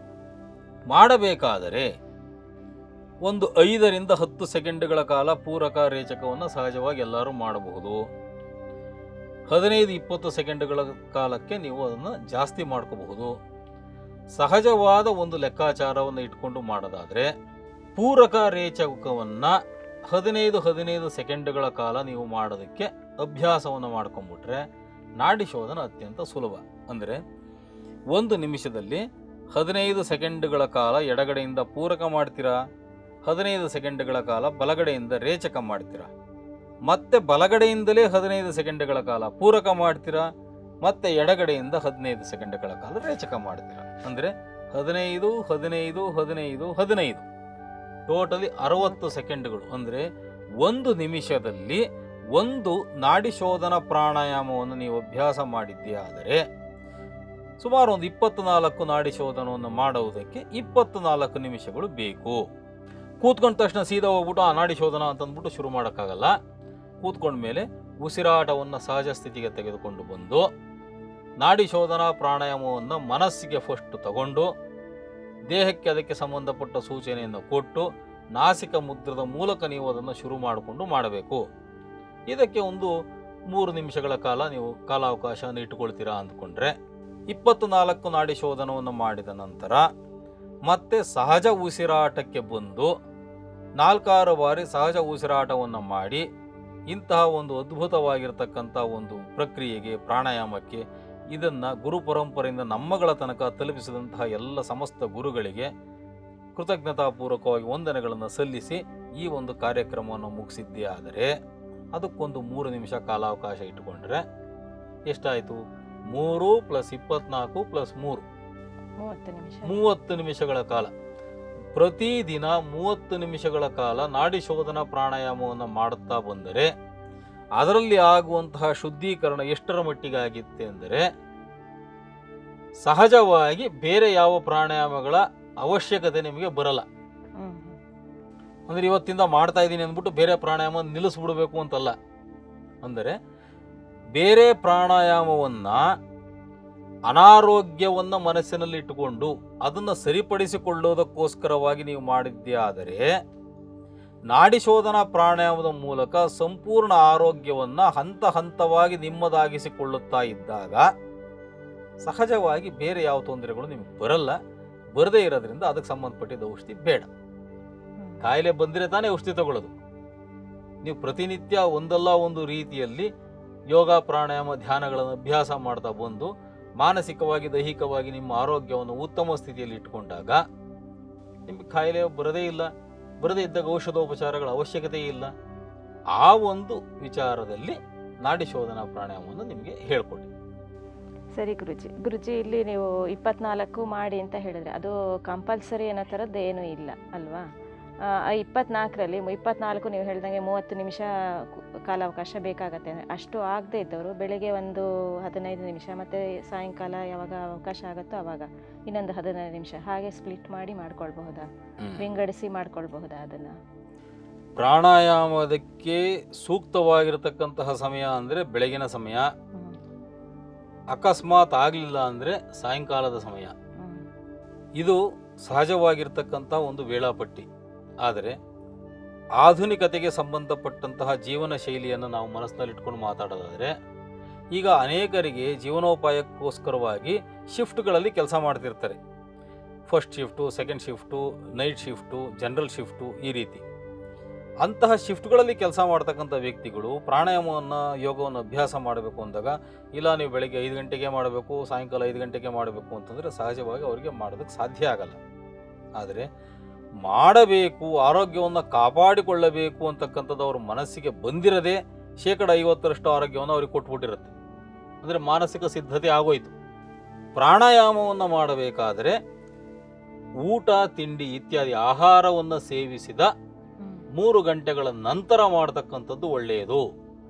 Speaker 2: ಮಾಡಬೇಕಾದರೆ ಒಂದು ಐದರಿಂದ ಹತ್ತು ಸೆಕೆಂಡ್ಗಳ ಕಾಲ ಪೂರಕ ರೇಚಕವನ್ನು ಸಹಜವಾಗಿ ಎಲ್ಲರೂ ಮಾಡಬಹುದು. ಹದಿನೈದು ಇಪ್ಪತ್ತು ಸೆಕೆಂಡ್ಗಳ ಕಾಲಕ್ಕೆ ನೀವು ಅದನ್ನು ಜಾಸ್ತಿ ಮಾಡ್ಕೋಬಹುದು. ಸಹಜವಾದ ಒಂದು ಲೆಕ್ಕಾಚಾರವನ್ನು ಇಟ್ಕೊಂಡು ಮಾಡೋದಾದರೆ ಪೂರಕ ರೇಚಕವನ್ನು ಹದಿನೈದು ಹದಿನೈದು ಸೆಕೆಂಡ್ಗಳ ಕಾಲ ನೀವು ಮಾಡೋದಕ್ಕೆ ಅಭ್ಯಾಸವನ್ನು ಮಾಡ್ಕೊಂಡ್ಬಿಟ್ರೆ ನಾಡಿ ಶೋಧನ ಅತ್ಯಂತ ಸುಲಭ. ಅಂದರೆ ಒಂದು ನಿಮಿಷದಲ್ಲಿ ಹದಿನೈದು ಸೆಕೆಂಡ್ಗಳ ಕಾಲ ಎಡಗಡೆಯಿಂದ ಪೂರಕ ಮಾಡ್ತೀರಾ, ಹದಿನೈದು ಸೆಕೆಂಡ್ಗಳ ಕಾಲ ಬಲಗಡೆಯಿಂದ ರೇಚಕ ಮಾಡ್ತೀರಾ, ಮತ್ತೆ ಬಲಗಡೆಯಿಂದಲೇ ಹದಿನೈದು ಸೆಕೆಂಡ್ಗಳ ಕಾಲ ಪೂರಕ ಮಾಡ್ತೀರಾ, ಮತ್ತೆ ಎಡಗಡೆಯಿಂದ ಹದಿನೈದು ಸೆಕೆಂಡ್ಗಳ ಕಾಲ ರೇಚಕ ಮಾಡ್ತೀರಾ. ಅಂದರೆ ಹದಿನೈದು ಹದಿನೈದು ಹದಿನೈದು ಹದಿನೈದು ಟೋಟಲಿ ಅರವತ್ತು ಸೆಕೆಂಡ್ಗಳು. ಅಂದರೆ ಒಂದು ನಿಮಿಷದಲ್ಲಿ ಒಂದು ನಾಡಿ ಶೋಧನ ಪ್ರಾಣಾಯಾಮವನ್ನು ನೀವು ಅಭ್ಯಾಸ ಮಾಡಿದ್ದೇ ಆದರೆ ಸುಮಾರು ಒಂದು ಇಪ್ಪತ್ನಾಲ್ಕು ನಾಡಿ ಶೋಧನವನ್ನು ಮಾಡುವುದಕ್ಕೆ ಇಪ್ಪತ್ನಾಲ್ಕು ನಿಮಿಷಗಳು ಬೇಕು. ಕೂತ್ಕೊಂಡ ತಕ್ಷಣ ಸೀದಾ ಹೋಗ್ಬಿಟ್ಟು ಆ ನಾಡಿ ಶೋಧನ ಅಂತಂದ್ಬಿಟ್ಟು ಶುರು ಮಾಡೋಕ್ಕಾಗಲ್ಲ. ಕೂತ್ಕೊಂಡ ಮೇಲೆ ಉಸಿರಾಟವನ್ನು ಸಹಜ ಸ್ಥಿತಿಗೆ ತೆಗೆದುಕೊಂಡು ಬಂದು ನಾಡಿ ಶೋಧನಾ ಪ್ರಾಣಾಯಾಮವನ್ನು ಮನಸ್ಸಿಗೆ ಫಸ್ಟ್ ತಗೊಂಡು ದೇಹಕ್ಕೆ ಅದಕ್ಕೆ ಸಂಬಂಧಪಟ್ಟ ಸೂಚನೆಯನ್ನು ಕೊಟ್ಟು ನಾಸಿಕ ಮುದ್ರದ ಮೂಲಕ ನೀವು ಅದನ್ನು ಶುರು ಮಾಡಿಕೊಂಡು ಮಾಡಬೇಕು. ಇದಕ್ಕೆ ಒಂದು ಮೂರು ನಿಮಿಷಗಳ ಕಾಲ ನೀವು ಕಾಲಾವಕಾಶವನ್ನು ಇಟ್ಟುಕೊಳ್ತೀರಾ ಅಂದ್ಕೊಂಡ್ರೆ ಇಪ್ಪತ್ನಾಲ್ಕು ನಾಡಿ ಶೋಧನವನ್ನು ಮಾಡಿದ ನಂತರ ಮತ್ತೆ ಸಹಜ ಉಸಿರಾಟಕ್ಕೆ ಬಂದು ನಾಲ್ಕಾರು ಬಾರಿ ಸಹಜ ಉಸಿರಾಟವನ್ನು ಮಾಡಿ ಇಂತಹ ಒಂದು ಅದ್ಭುತವಾಗಿರ್ತಕ್ಕಂಥ ಒಂದು ಪ್ರಕ್ರಿಯೆಗೆ ಪ್ರಾಣಾಯಾಮಕ್ಕೆ ಇದನ್ನು ಗುರು ಪರಂಪರೆಯಿಂದ ನಮ್ಮಗಳ ತನಕ ತಲುಪಿಸಿದಂತಹ ಎಲ್ಲ ಸಮಸ್ತ ಗುರುಗಳಿಗೆ ಕೃತಜ್ಞತಾಪೂರ್ವಕವಾಗಿ ವಂದನೆಗಳನ್ನು ಸಲ್ಲಿಸಿ ಈ ಒಂದು ಕಾರ್ಯಕ್ರಮವನ್ನು ಮುಗಿಸಿದ್ದೇ ಆದರೆ ಅದಕ್ಕೊಂದು ಮೂರು ನಿಮಿಷ ಕಾಲಾವಕಾಶ ಇಟ್ಟುಕೊಂಡ್ರೆ ಎಷ್ಟಾಯಿತು? ಮೂರು ಪ್ಲಸ್ ಇಪ್ಪತ್ನಾಲ್ಕು ಪ್ಲಸ್ ಮೂರು ಮೂವತ್ತು ನಿಮಿಷಗಳ ಕಾಲ. ಪ್ರತಿದಿನ ಮೂವತ್ತು ನಿಮಿಷಗಳ ಕಾಲ ನಾಡಿ ಶೋಧನಾ ಪ್ರಾಣಾಯಾಮವನ್ನು ಮಾಡುತ್ತಾ ಬಂದರೆ ಅದರಲ್ಲಿ ಆಗುವಂತಹ ಶುದ್ಧೀಕರಣ ಎಷ್ಟರ ಮಟ್ಟಿಗೆ ಆಗಿತ್ತೆ ಅಂದರೆ ಸಹಜವಾಗಿ ಬೇರೆ ಯಾವ ಪ್ರಾಣಾಯಾಮಗಳ ಅವಶ್ಯಕತೆ ನಿಮಗೆ ಬರಲ್ಲ. ಅಂದರೆ ಇವತ್ತಿಂದ ಮಾಡ್ತಾ ಇದ್ದೀನಿ ಅಂದ್ಬಿಟ್ಟು ಬೇರೆ ಪ್ರಾಣಾಯಾಮ ನಿಲ್ಲಿಸ್ಬಿಡ್ಬೇಕು ಅಂತಲ್ಲ. ಅಂದರೆ ಬೇರೆ ಪ್ರಾಣಾಯಾಮವನ್ನು ಅನಾರೋಗ್ಯವನ್ನು ಮನಸ್ಸಿನಲ್ಲಿ ಇಟ್ಟುಕೊಂಡು ಅದನ್ನು ಸರಿಪಡಿಸಿಕೊಳ್ಳೋದಕ್ಕೋಸ್ಕರವಾಗಿ ನೀವು ಮಾಡಿದ್ದೇ ಆದರೆ ನಾಡಿ ಶೋಧನಾ ಪ್ರಾಣಾಯಾಮದ ಮೂಲಕ ಸಂಪೂರ್ಣ ಆರೋಗ್ಯವನ್ನು ಹಂತ ಹಂತವಾಗಿ ನಿಮ್ಮದಾಗಿಸಿಕೊಳ್ಳುತ್ತಾ ಇದ್ದಾಗ ಸಹಜವಾಗಿ ಬೇರೆ ಯಾವ ತೊಂದರೆಗಳು ನಿಮಗೆ ಬರಲ್ಲ. ಬರದೇ ಇರೋದ್ರಿಂದ ಅದಕ್ಕೆ ಸಂಬಂಧಪಟ್ಟಿದ್ದ ಔಷಧಿ ಬೇಡ. ಕಾಯಿಲೆ ಬಂದರೆ ತಾನೇ ಔಷಧಿ ತಗೊಳ್ಳೋದು. ನೀವು ಪ್ರತಿನಿತ್ಯ ಒಂದಲ್ಲ ಒಂದು ರೀತಿಯಲ್ಲಿ ಯೋಗ ಪ್ರಾಣಾಯಾಮ ಧ್ಯಾನಗಳನ್ನು ಅಭ್ಯಾಸ ಮಾಡ್ತಾ ಬಂದು ಮಾನಸಿಕವಾಗಿ ದೈಹಿಕವಾಗಿ ನಿಮ್ಮ ಆರೋಗ್ಯವನ್ನು ಉತ್ತಮ ಸ್ಥಿತಿಯಲ್ಲಿ ಇಟ್ಕೊಂಡಾಗ ನಿಮಗೆ ಕಾಯಿಲೆ ಬರದೇ ಇಲ್ಲ. ಬರದೇ ಇದ್ದಾಗ ಔಷಧೋಪಚಾರಗಳ ಅವಶ್ಯಕತೆ ಇಲ್ಲ. ಆ ಒಂದು ವಿಚಾರದಲ್ಲಿ ನಾಡಿ ಶೋಧನಾ ಪ್ರಾಣಾಯಾಮವನ್ನು ನಿಮಗೆ ಹೇಳ್ಕೊಡಿ.
Speaker 1: ಸರಿ ಗುರುಜಿ. ಗುರುಜಿ, ಇಲ್ಲಿ ನೀವು ಇಪ್ಪತ್ನಾಲ್ಕು ಮಾಡಿ ಅಂತ ಹೇಳಿದ್ರೆ ಅದು ಕಂಪಲ್ಸರಿ ಅನ್ನೋ ಥರದ್ದು ಏನೂ ಇಲ್ಲ ಅಲ್ವಾ? ಇಪ್ಪತ್ನಾಲ್ಕರಲ್ಲಿ ಇಪ್ಪತ್ನಾಲ್ಕು ನೀವು ಹೇಳ್ದಂಗೆ ಮೂವತ್ತು ನಿಮಿಷ ಕಾಲಾವಕಾಶ ಬೇಕಾಗತ್ತೆ. ಅಷ್ಟು ಆಗದೆ ಇದ್ದವರು ಬೆಳಿಗ್ಗೆ ಒಂದು ಹದಿನೈದು ನಿಮಿಷ ಮತ್ತು ಸಾಯಂಕಾಲ ಯಾವಾಗ ಅವಕಾಶ ಆಗುತ್ತೋ ಆವಾಗ ಇನ್ನೊಂದು ಹದಿನೈದು ನಿಮಿಷ ಹಾಗೆ ಸ್ಪ್ಲಿಟ್ ಮಾಡಿ ಮಾಡ್ಕೊಳ್ಬಹುದಾ, ವಿಂಗಡಿಸಿ ಮಾಡ್ಕೊಳ್ಬಹುದಾ? ಅದನ್ನು
Speaker 2: ಪ್ರಾಣಾಯಾಮದಕ್ಕೆ ಸೂಕ್ತವಾಗಿರತಕ್ಕಂತಹ ಸಮಯ ಅಂದರೆ ಬೆಳಗಿನ ಸಮಯ, ಅಕಸ್ಮಾತ್ ಆಗಲಿಲ್ಲ ಅಂದರೆ ಸಾಯಂಕಾಲದ ಸಮಯ. ಇದು ಸಹಜವಾಗಿರ್ತಕ್ಕಂಥ ಒಂದು ವೇಳಾಪಟ್ಟಿ. ಆದರೆ ಆಧುನಿಕತೆಗೆ ಸಂಬಂಧಪಟ್ಟಂತಹ ಜೀವನ ಶೈಲಿಯನ್ನು ನಾವು ಮನಸ್ಸಿನಲ್ಲಿ ಇಟ್ಕೊಂಡು ಮಾತಾಡೋದಾದರೆ ಈಗ ಅನೇಕರಿಗೆ ಜೀವನೋಪಾಯಕ್ಕೋಸ್ಕರವಾಗಿ ಶಿಫ್ಟ್ಗಳಲ್ಲಿ ಕೆಲಸ ಮಾಡ್ತಿರ್ತಾರೆ. First shift, second shift, night shift, general shift, ಈ ರೀತಿ ಅಂತಹ ಶಿಫ್ಟ್ಗಳಲ್ಲಿ ಕೆಲಸ ಮಾಡ್ತಕ್ಕಂಥ ವ್ಯಕ್ತಿಗಳು ಪ್ರಾಣಾಯಾಮವನ್ನು ಯೋಗವನ್ನು ಅಭ್ಯಾಸ ಮಾಡಬೇಕು ಅಂದಾಗ ಇಲ್ಲ ನೀವು ಬೆಳಗ್ಗೆ ಐದು ಗಂಟೆಗೆ ಮಾಡಬೇಕು, ಸಾಯಂಕಾಲ ಐದು ಗಂಟೆಗೆ ಮಾಡಬೇಕು ಅಂತಂದರೆ ಸಹಜವಾಗಿ ಅವರಿಗೆ ಮಾಡೋದಕ್ಕೆ ಸಾಧ್ಯ ಆಗಲ್ಲ. ಆದರೆ ಮಾಡಬೇಕು, ಆರೋಗ್ಯವನ್ನು ಕಾಪಾಡಿಕೊಳ್ಳಬೇಕು ಅಂತಕ್ಕಂಥದ್ದು ಅವ್ರ ಮನಸ್ಸಿಗೆ ಬಂದಿರದೆ ಶೇಕಡ ಐವತ್ತರಷ್ಟು ಆರೋಗ್ಯವನ್ನು ಅವ್ರಿಗೆ ಕೊಟ್ಬಿಟ್ಟಿರುತ್ತೆ. ಅಂದರೆ ಮಾನಸಿಕ ಸಿದ್ಧತೆ ಆಗೋಯ್ತು. ಪ್ರಾಣಾಯಾಮವನ್ನು ಮಾಡಬೇಕಾದರೆ ಊಟ ತಿಂಡಿ ಇತ್ಯಾದಿ ಆಹಾರವನ್ನು ಸೇವಿಸಿದ ಮೂರು ಗಂಟೆಗಳ ನಂತರ ಮಾಡತಕ್ಕಂಥದ್ದು ಒಳ್ಳೆಯದು.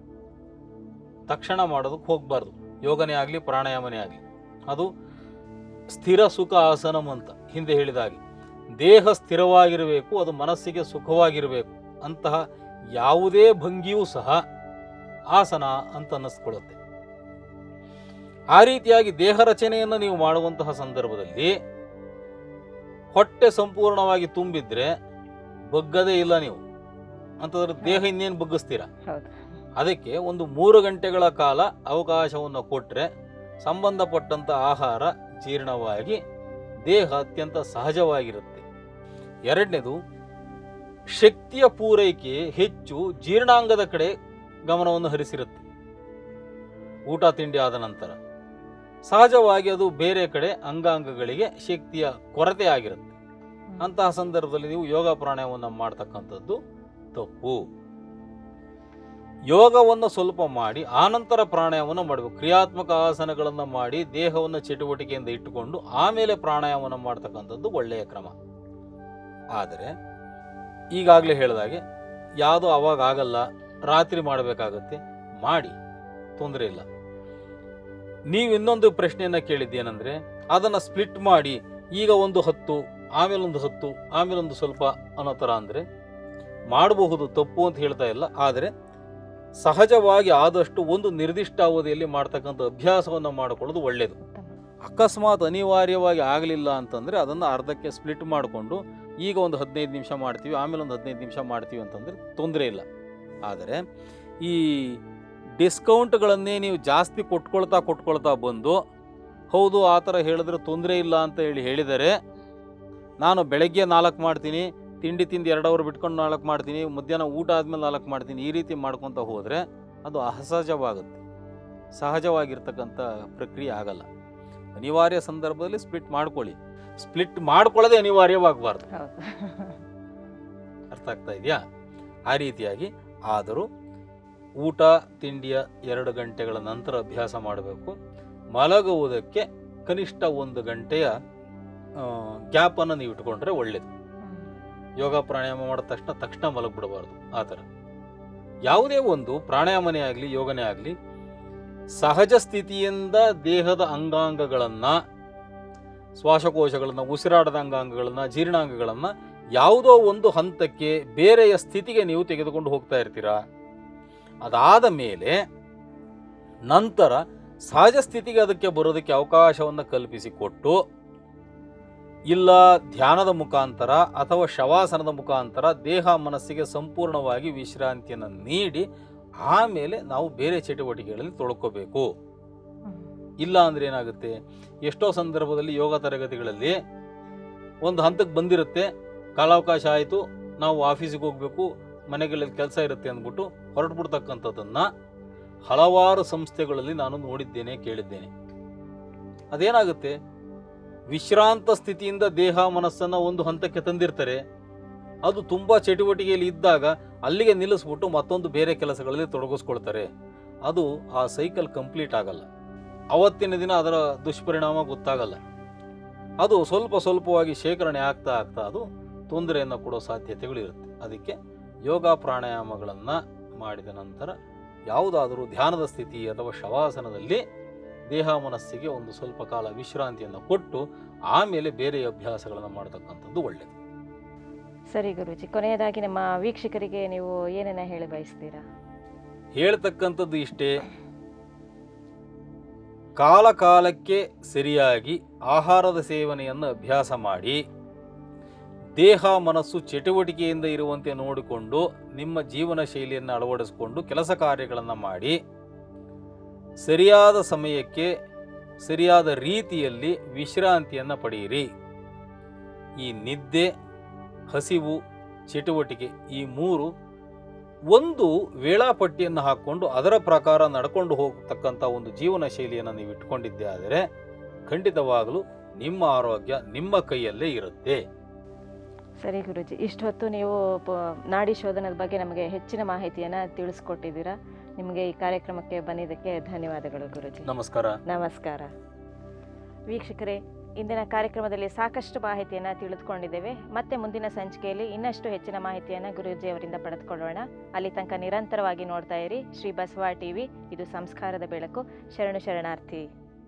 Speaker 2: ತಕ್ಷಣ ಮಾಡೋದಕ್ಕೆ ಹೋಗಬಾರ್ದು. ಯೋಗನೇ ಆಗಲಿ ಪ್ರಾಣಾಯಾಮನೇ ಆಗಲಿ ಅದು ಸ್ಥಿರ ಸುಖ ಆಸನಂ ಅಂತ ಹಿಂದೆ ಹೇಳಿದಾಗೆ ದೇಹ ಸ್ಥಿರವಾಗಿರಬೇಕು, ಅದು ಮನಸ್ಸಿಗೆ ಸುಖವಾಗಿರಬೇಕು. ಅಂತಹ ಯಾವುದೇ ಭಂಗಿಯೂ ಸಹ ಆಸನ ಅಂತ ಅನ್ನಿಸ್ಕೊಳ್ಳುತ್ತೆ. ಆ ರೀತಿಯಾಗಿ ದೇಹ ರಚನೆಯನ್ನು ನೀವು ಮಾಡುವಂತಹ ಸಂದರ್ಭದಲ್ಲಿ ಹೊಟ್ಟೆ ಸಂಪೂರ್ಣವಾಗಿ ತುಂಬಿದ್ರೆ ಬಗ್ಗದೇ ಇಲ್ಲ ನೀವು ಅಂತಂದ್ರೆ ದೇಹ ಇನ್ನೇನು ಬಗ್ಗಿಸ್ತೀರ. ಅದಕ್ಕೆ ಒಂದು ಮೂರು ಗಂಟೆಗಳ ಕಾಲ ಅವಕಾಶವನ್ನು ಕೊಟ್ಟರೆ ಸಂಬಂಧಪಟ್ಟಂಥ ಆಹಾರ ಜೀರ್ಣವಾಗಿ ದೇಹ ಅತ್ಯಂತ ಸಹಜವಾಗಿರುತ್ತೆ. ಎರಡನೇದು, ಶಕ್ತಿಯ ಪೂರೈಕೆ ಹೆಚ್ಚು ಜೀರ್ಣಾಂಗದ ಕಡೆ ಗಮನವನ್ನು ಹರಿಸಿರುತ್ತೆ. ಊಟ ತಿಂಡಿ ಆದ ನಂತರ ಸಹಜವಾಗಿ ಅದು ಬೇರೆ ಕಡೆ ಅಂಗಾಂಗಗಳಿಗೆ ಶಕ್ತಿಯ ಕೊರತೆ ಆಗಿರುತ್ತೆ. ಅಂತಹ ಸಂದರ್ಭದಲ್ಲಿ ನೀವು ಯೋಗ ಪ್ರಾಣಾಯಾಮವನ್ನು ಮಾಡ್ತಕ್ಕಂಥದ್ದು ತಪ್ಪು. ಯೋಗವನ್ನು ಸ್ವಲ್ಪ ಮಾಡಿ ಆನಂತರ ಪ್ರಾಣಾಯಾಮವನ್ನು ಮಾಡಬೇಕು. ಕ್ರಿಯಾತ್ಮಕ ಆಸನಗಳನ್ನು ಮಾಡಿ ದೇಹವನ್ನು ಚಟುವಟಿಕೆಯಿಂದ ಇಟ್ಟುಕೊಂಡು ಆಮೇಲೆ ಪ್ರಾಣಾಯಾಮವನ್ನು ಮಾಡ್ತಕ್ಕಂಥದ್ದು ಒಳ್ಳೆಯ ಕ್ರಮ. ಆದರೆ ಈಗಾಗಲೇ ಹೇಳಿದಾಗೆ ಯಾವುದೋ ಅವಾಗ ಆಗಲ್ಲ, ರಾತ್ರಿ ಮಾಡಬೇಕಾಗತ್ತೆ, ಮಾಡಿ, ತೊಂದರೆ ಇಲ್ಲ. ನೀವು ಇನ್ನೊಂದು ಪ್ರಶ್ನೆಯನ್ನು ಕೇಳಿದ್ದೇನೆಂದರೆ ಅದನ್ನು ಸ್ಪ್ಲಿಟ್ ಮಾಡಿ ಈಗ ಒಂದು ಹತ್ತು ಆಮೇಲೆ ಒಂದು ಹತ್ತು ಆಮೇಲೆ ಒಂದು ಸ್ವಲ್ಪ ಅನ್ನೋ ಥರ ಅಂದರೆ ಮಾಡಬಹುದು, ತಪ್ಪು ಅಂತ ಹೇಳ್ತಾ ಇಲ್ಲ. ಆದರೆ ಸಹಜವಾಗಿ ಆದಷ್ಟು ಒಂದು ನಿರ್ದಿಷ್ಟ ಅವಧಿಯಲ್ಲಿ ಮಾಡ್ತಕ್ಕಂಥ ಅಭ್ಯಾಸವನ್ನು ಮಾಡಿಕೊಳ್ಳೋದು ಒಳ್ಳೆಯದು. ಅಕಸ್ಮಾತ್ ಅನಿವಾರ್ಯವಾಗಿ ಆಗಲಿಲ್ಲ ಅಂತಂದರೆ ಅದನ್ನು ಅರ್ಧಕ್ಕೆ ಸ್ಪ್ಲಿಟ್ ಮಾಡಿಕೊಂಡು ಈಗ ಒಂದು ಹದಿನೈದು ನಿಮಿಷ ಮಾಡ್ತೀವಿ ಆಮೇಲೆ ಒಂದು ಹದಿನೈದು ನಿಮಿಷ ಮಾಡ್ತೀವಿ ಅಂತಂದರೆ ತೊಂದರೆ ಇಲ್ಲ. ಆದರೆ ಈ ಡಿಸ್ಕೌಂಟ್ಗಳನ್ನೇ ನೀವು ಜಾಸ್ತಿ ಕೊಟ್ಕೊಳ್ತಾ ಕೊಟ್ಕೊಳ್ತಾ ಬಂದು ಹೌದು ಆ ಥರ ಹೇಳಿದ್ರೆ ತೊಂದರೆ ಇಲ್ಲ ಅಂತ ಹೇಳಿ ಹೇಳಿದರೆ ನಾನು ಬೆಳಗ್ಗೆ ನಾಲ್ಕು ಮಾಡ್ತೀನಿ, ತಿಂಡಿ ತಿಂದು ಎರಡು ಅವರ್ ಬಿಟ್ಕೊಂಡು ನಾಲ್ಕು ಮಾಡ್ತೀನಿ, ಮಧ್ಯಾಹ್ನ ಊಟ ಆದಮೇಲೆ ನಾಲ್ಕು ಮಾಡ್ತೀನಿ, ಈ ರೀತಿ ಮಾಡ್ಕೊತ ಹೋದರೆ ಅದು ಅಸಹಜವಾಗುತ್ತೆ. ಸಹಜವಾಗಿರ್ತಕ್ಕಂಥ ಪ್ರಕ್ರಿಯೆ ಆಗಲ್ಲ. ಅನಿವಾರ್ಯ ಸಂದರ್ಭದಲ್ಲಿ ಸ್ಪ್ಲಿಟ್ ಮಾಡ್ಕೊಳ್ಳಿ. ಸ್ಪ್ಲಿಟ್ ಮಾಡ್ಕೊಳ್ಳೋದೇ ಅನಿವಾರ್ಯವಾಗಬಾರ್ದು. ಅರ್ಥ ಆಗ್ತಾ ಇದೆಯಾ? ಆ ರೀತಿಯಾಗಿ ಆದರೂ ಊಟ ತಿಂಡಿಯ ಎರಡು ಗಂಟೆಗಳ ನಂತರ ಅಭ್ಯಾಸ ಮಾಡಬೇಕು. ಮಲಗುವುದಕ್ಕೆ ಕನಿಷ್ಠ ಒಂದು ಗಂಟೆಯ ಗ್ಯಾಪನ್ನು ನೀವು ಇಟ್ಕೊಂಡ್ರೆ ಒಳ್ಳೆಯದು. ಯೋಗ ಪ್ರಾಣಾಯಾಮ ಮಾಡಿದ ತಕ್ಷಣ ತಕ್ಷಣ ಮಲಗಿಬಿಡಬಾರ್ದು. ಆ ಥರ ಯಾವುದೇ ಒಂದು ಪ್ರಾಣಾಯಾಮನೇ ಆಗಲಿ ಯೋಗನೇ ಆಗಲಿ ಸಹಜ ಸ್ಥಿತಿಯಿಂದ ದೇಹದ ಅಂಗಾಂಗಗಳನ್ನು, ಶ್ವಾಸಕೋಶಗಳನ್ನು, ಉಸಿರಾಟದ ಅಂಗಾಂಗಗಳನ್ನು, ಜೀರ್ಣಾಂಗಗಳನ್ನು ಯಾವುದೋ ಒಂದು ಹಂತಕ್ಕೆ ಬೇರೆಯ ಸ್ಥಿತಿಗೆ ನೀವು ತೆಗೆದುಕೊಂಡು ಹೋಗ್ತಾ ಇರ್ತೀರ. ಅದಾದ ಮೇಲೆ ನಂತರ ಸಹಜ ಸ್ಥಿತಿಗೆ ಅದಕ್ಕೆ ಬರೋದಕ್ಕೆ ಅವಕಾಶವನ್ನು ಕಲ್ಪಿಸಿಕೊಟ್ಟು, ಇಲ್ಲ ಧ್ಯಾನದ ಮುಖಾಂತರ ಅಥವಾ ಶವಾಸನದ ಮುಖಾಂತರ ದೇಹ ಮನಸ್ಸಿಗೆ ಸಂಪೂರ್ಣವಾಗಿ ವಿಶ್ರಾಂತಿಯನ್ನು ನೀಡಿ ಆಮೇಲೆ ನಾವು ಬೇರೆ ಚಟುವಟಿಕೆಗಳಲ್ಲಿ ತೊಳ್ಕೋಬೇಕು. ಇಲ್ಲ ಅಂದರೆ ಏನಾಗುತ್ತೆ, ಎಷ್ಟೋ ಸಂದರ್ಭದಲ್ಲಿ ಯೋಗ ತರಗತಿಗಳಲ್ಲಿ ಒಂದು ಹಂತಕ್ಕೆ ಬಂದಿರುತ್ತೆ, ಕಾಲಾವಕಾಶ ಆಯಿತು, ನಾವು ಆಫೀಸಿಗೆ ಹೋಗಬೇಕು, ಮನೆಗಳಲ್ಲಿ ಕೆಲಸ ಇರುತ್ತೆ ಅಂದ್ಬಿಟ್ಟು ಹೊರಟುಬಿಡ್ತಕ್ಕಂಥದ್ದನ್ನು ಹಲವಾರು ಸಂಸ್ಥೆಗಳಲ್ಲಿ ನಾನು ನೋಡಿದ್ದೇನೆ, ಕೇಳಿದ್ದೇನೆ. ಅದೇನಾಗುತ್ತೆ, ವಿಶ್ರಾಂತ ಸ್ಥಿತಿಯಿಂದ ದೇಹ ಮನಸ್ಸನ್ನು ಒಂದು ಹಂತಕ್ಕೆ ತಂದಿರ್ತಾರೆ. ಅದು ತುಂಬ ಚಟುವಟಿಕೆಯಲ್ಲಿ ಇದ್ದಾಗ ಅಲ್ಲಿಗೆ ನಿಲ್ಲಿಸ್ಬಿಟ್ಟು ಮತ್ತೊಂದು ಬೇರೆ ಕೆಲಸಗಳಲ್ಲಿ ತೊಡಗಿಸ್ಕೊಳ್ತಾರೆ. ಅದು ಆ ಸೈಕಲ್ ಕಂಪ್ಲೀಟ್ ಆಗಲ್ಲ. ಅವತ್ತಿನ ದಿನ ಅದರ ದುಷ್ಪರಿಣಾಮ ಗೊತ್ತಾಗಲ್ಲ. ಅದು ಸ್ವಲ್ಪ ಸ್ವಲ್ಪವಾಗಿ ಶೇಖರಣೆ ಆಗ್ತಾ ಆಗ್ತಾ ಅದು ತೊಂದರೆಯನ್ನು ಕೊಡೋ ಸಾಧ್ಯತೆಗಳು ಇರುತ್ತೆ. ಅದಕ್ಕೆ ಯೋಗ ಪ್ರಾಣಾಯಾಮಗಳನ್ನು ಮಾಡಿದ ನಂತರ ಯಾವುದಾದರೂ ಧ್ಯಾನದ ಸ್ಥಿತಿ ಅಥವಾ ಶವಾಸನದಲ್ಲಿ ದೇಹ ಮನಸ್ಸಿಗೆ ಒಂದು ಸ್ವಲ್ಪ ಕಾಲ ವಿಶ್ರಾಂತಿಯನ್ನು ಕೊಟ್ಟು ಆಮೇಲೆ ಬೇರೆ ಅಭ್ಯಾಸಗಳನ್ನು ಮಾಡತಕ್ಕಂಥದ್ದು ಒಳ್ಳೆಯದು.
Speaker 1: ಸರಿ ಗುರೂಜಿ, ಕೊನೆಯದಾಗಿ ನಮ್ಮ ವೀಕ್ಷಕರಿಗೆ ನೀವು ಏನನ್ನ ಹೇಳಿ ಬಯಸ್ತೀರಾ?
Speaker 2: ಹೇಳ್ತಕ್ಕಂಥದ್ದು ಇಷ್ಟೇ, ಕಾಲ ಕಾಲಕ್ಕೆ ಸರಿಯಾಗಿ ಆಹಾರದ ಸೇವನೆಯನ್ನು ಅಭ್ಯಾಸ ಮಾಡಿ ದೇಹ ಮನಸ್ಸು ಚಟುವಟಿಕೆಯಿಂದ ಇರುವಂತೆ ನೋಡಿಕೊಂಡು ನಿಮ್ಮ ಜೀವನ ಶೈಲಿಯನ್ನು ಅಳವಡಿಸಿಕೊಂಡು ಕೆಲಸ ಕಾರ್ಯಗಳನ್ನು ಮಾಡಿ ಸರಿಯಾದ ಸಮಯಕ್ಕೆ ಸರಿಯಾದ ರೀತಿಯಲ್ಲಿ ವಿಶ್ರಾಂತಿಯನ್ನು ಪಡೆಯಿರಿ. ಈ ನಿದ್ದೆ, ಹಸಿವು, ಚಟುವಟಿಕೆ ಈ ಮೂರು ಒಂದು ವೇಳಾಪಟ್ಟಿಯನ್ನು ಹಾಕ್ಕೊಂಡು ಅದರ ಪ್ರಕಾರ ನಡ್ಕೊಂಡು ಹೋಗತಕ್ಕಂಥ ಒಂದು ಜೀವನ ಶೈಲಿಯನ್ನು ನೀವು ಇಟ್ಕೊಂಡಿದ್ದೆ ಆದರೆ ಖಂಡಿತವಾಗಲೂ ನಿಮ್ಮ ಆರೋಗ್ಯ ನಿಮ್ಮ ಕೈಯಲ್ಲೇ ಇರುತ್ತೆ.
Speaker 1: ಸರಿ ಗುರೂಜಿ, ಇಷ್ಟೊತ್ತು ನೀವು ನಾಡಿ ಶೋಧನದ ಬಗ್ಗೆ ನಮಗೆ ಹೆಚ್ಚಿನ ಮಾಹಿತಿಯನ್ನು ತಿಳಿಸ್ಕೊಟ್ಟಿದ್ದೀರಾ. ನಿಮಗೆ ಈ ಕಾರ್ಯಕ್ರಮಕ್ಕೆ ಬಂದಿದ್ದಕ್ಕೆ ಧನ್ಯವಾದಗಳು ಗುರೂಜಿ.
Speaker 2: ನಮಸ್ಕಾರ.
Speaker 1: ನಮಸ್ಕಾರ ವೀಕ್ಷಕರೇ, ಇಂದಿನ ಕಾರ್ಯಕ್ರಮದಲ್ಲಿ ಸಾಕಷ್ಟು ಮಾಹಿತಿಯನ್ನು ತಿಳಿದುಕೊಂಡಿದ್ದೇವೆ. ಮತ್ತೆ ಮುಂದಿನ ಸಂಚಿಕೆಯಲ್ಲಿ ಇನ್ನಷ್ಟು ಹೆಚ್ಚಿನ ಮಾಹಿತಿಯನ್ನು ಗುರೂಜಿ ಅವರಿಂದ ಪಡೆದುಕೊಳ್ಳೋಣ. ಅಲ್ಲಿ ತನಕ ನಿರಂತರವಾಗಿ ನೋಡ್ತಾ ಇರಿ ಶ್ರೀ ಬಸವ ಟಿವಿ. ಇದು ಸಂಸ್ಕಾರದ ಬೆಳಕು. ಶರಣು ಶರಣಾರ್ಥಿ.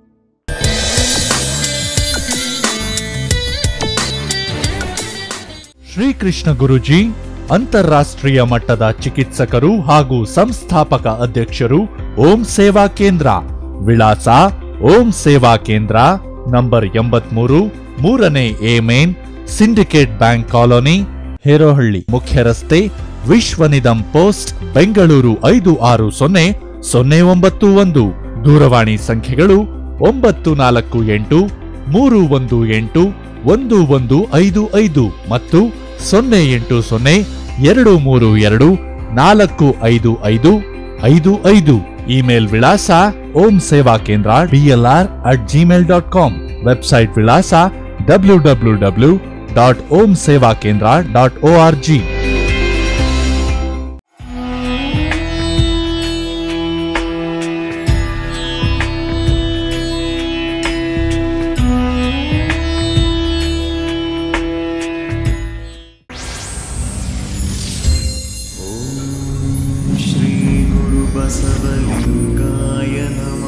Speaker 3: ಶ್ರೀ ಕೃಷ್ಣ ಗುರುಜಿ ಅಂತಾರಾಷ್ಟ್ರೀಯ ಮಟ್ಟದ ಚಿಕಿತ್ಸಕರು ಹಾಗೂ ಸಂಸ್ಥಾಪಕ ಅಧ್ಯಕ್ಷರು, ಓಂ ಸೇವಾ ಕೇಂದ್ರ. ವಿಳಾಸ ಓಂ ಸೇವಾ ಕೇಂದ್ರ, ನಂಬರ್ ಎಂಬತ್ಮೂರು, ಮೂರನೇ A main, Syndicate Bank colony, Herohalli. ಮುಖ್ಯ ರಸ್ತೆ, ವಿಶ್ವನಿಧಂ ಪೋಸ್ಟ್, ಬೆಂಗಳೂರು ಐದು ಆರು ಸೊನ್ನೆ ಸೊನ್ನೆ ಒಂಬತ್ತು ಒಂದು. ದೂರವಾಣಿ ಸಂಖ್ಯೆಗಳು ಒಂಬತ್ತು ನಾಲ್ಕು ಎಂಟು ಮೂರು ಒಂದು ಎಂಟು ಒಂದು ಒಂದು ಐದು ಐದು ಮತ್ತು ಸೊನ್ನೆ ಎಂಟು ಸೊನ್ನೆ ಎರಡು ಮೂರು ಎರಡು ನಾಲ್ಕು ಐದು ಐದು ಐದು ಐದು. ಇಮೇಲ್ ವಿಳಾಸ Om Seva Kendra D L R at Gmail dot com. Website ವಿಳಾಸ W W W dot Om Seva Kendra dot O R G.
Speaker 4: Shri Guru बसवलिंगाय नमः।